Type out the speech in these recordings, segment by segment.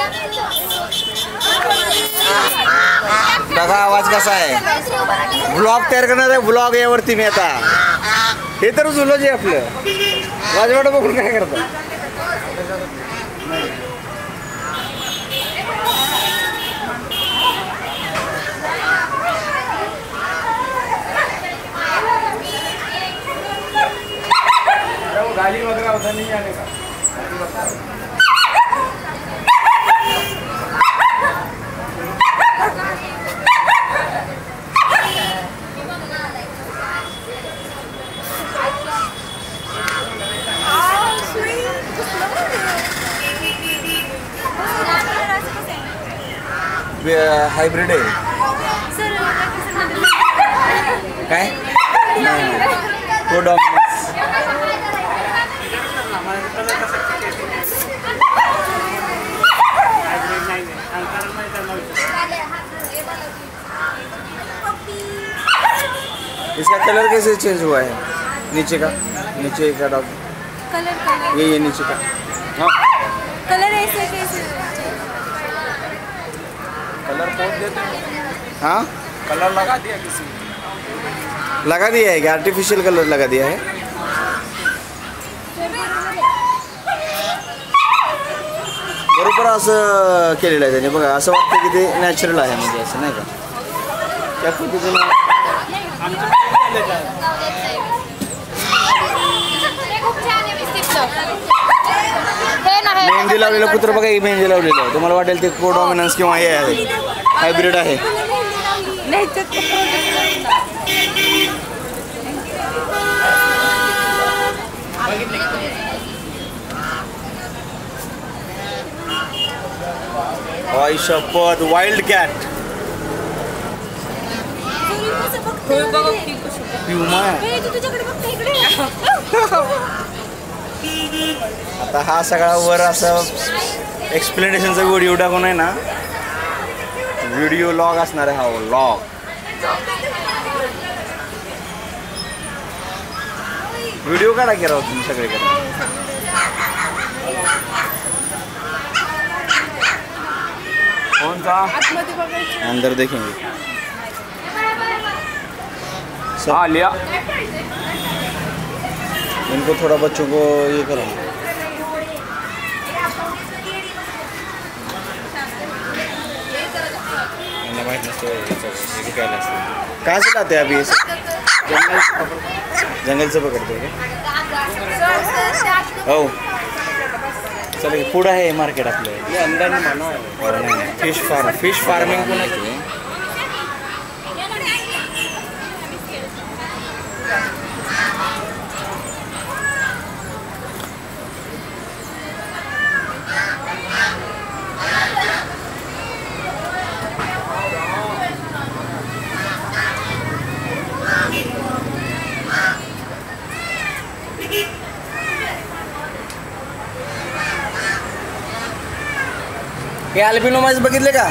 बघा आवाज कसा आहे. ब्लॉग तयार करणार आहे. ब्लॉग यावरती मी आता हे तर झुलो जे आपलं राजवाडा बघून काय करतात. गाली वगैरह उधर नहीं आने का. हायब्रिड आहे काय तो डॉमिनन्स. इसका कलर कैसे चेंज हुआ है? नीचे का डॉग कलर ये नीचे का. हाँ कलर ऐसे कैसे कलर पोत देते हैं. हाँ कलर लगा दिया किसी ने. लगा दिया है क्या? आर्टिफिशियल कलर लगा दिया है. बरोबर असं केलेलं आहे त्याने. बघा असं वाटतं की ते नॅचरल आहे म्हणजे असं नाही का. त्या पद्धतीने मेहंदी लावलेलं कुत्र बघा. ही मेहंदी लावलेलं आहे. तुम्हाला वाटेल ते को डॉमिनन्स किंवा हे आहे हायब्रिड आहे. आई शपथ वाइल्ड कॅट. प्युमा. आता हा सगळा वर असं एक्सप्लेनेशनचा व्हिडिओ टाकून आहे ना. व्हिडिओ लॉग असणार आहे हा लॉग. व्हिडिओ काढा की राव तुम्ही सगळीकडे. कौन सा अंदर देखेंगे. हाँ लिया. इनको थोड़ा बच्चों को ये करो. कहाँ से लाते हैं अभी? जंगल से पकड़ते हैं. हो चलिए पुढं आहे मार्केट आपलं. ये अंदर में मानो है. फिश फार्मिंग पण आहे. हे अल्बिनो माईस बघितले का?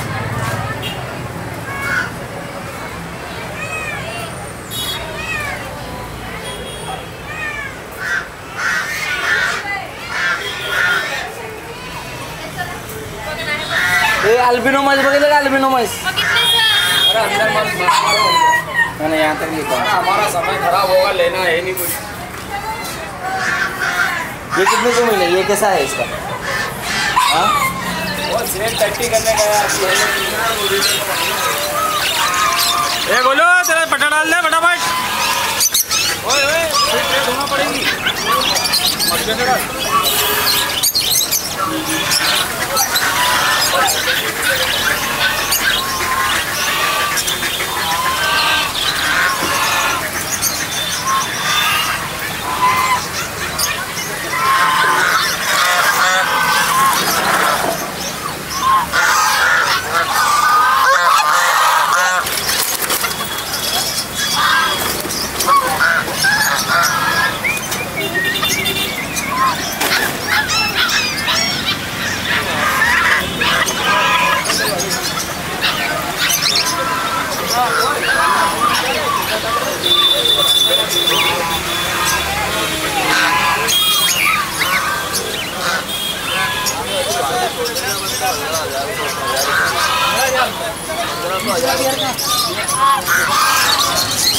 हे अल्बिनो माईस बघितले का? Albino mice. अरे अंदर मत मारो. नहीं यहाँ तक नहीं पहुँचा. हमारा समय खराब होगा. लेना है नहीं कुछ. ये कितने को मिले? ये कैसा है इसका? हाँ वो सेल टट्टी करने गया. ए बोलो तेरा पटा डाल दे फटाफट. ओए ओए ट्रे धोना पड़ेगी. मत कर. है